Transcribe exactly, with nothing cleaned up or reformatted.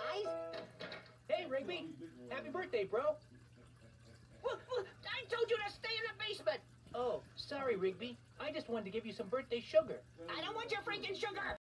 guys. Hey, Rigby. Happy birthday, bro. Look, look, I told you to stay in the basement. Oh, sorry, Rigby. I just wanted to give you some birthday sugar. I don't want your freaking sugar.